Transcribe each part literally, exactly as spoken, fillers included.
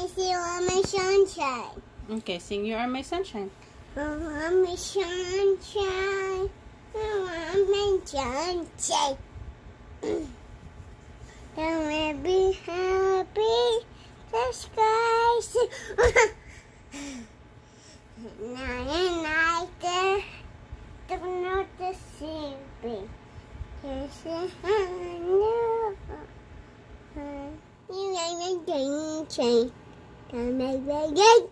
me sing You Are My Sunshine. Okay, sing You Are My Sunshine. You are my sunshine. You are my sunshine. Don't let me happy. The skies. Night and night there. Don't know the sleeping. Yes, I know. You are my sunshine. Don't make me gay.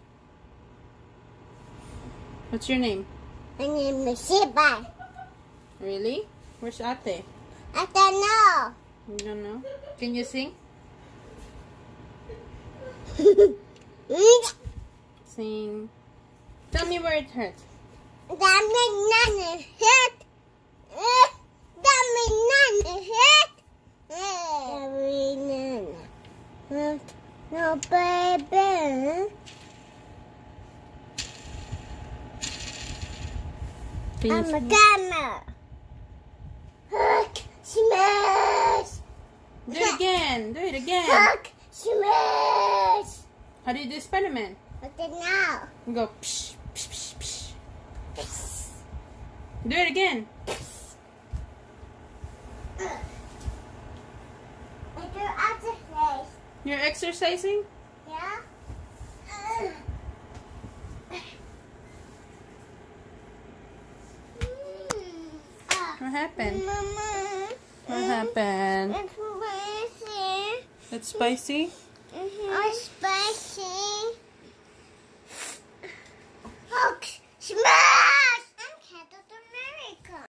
What's your name? My name is Shiba. Really? Where's Ate? I don't know. You don't know? Can you sing? Sing. Tell me where it hurts. That makes none hurt. That makes none hurt. That makes none hurt. No, baby. Can you I'm a sing? camera. Hook, smash. Do it again. Do it again. Hook, smash. How do you do Spider-Man? What the now? You go psh, psh, psh, psh. Do it again. I do exercise. You're exercising? Yeah? What happened? Mama. What happened? It's spicy. It's spicy? Mm-hmm. Oh, spicy. Hook, smash.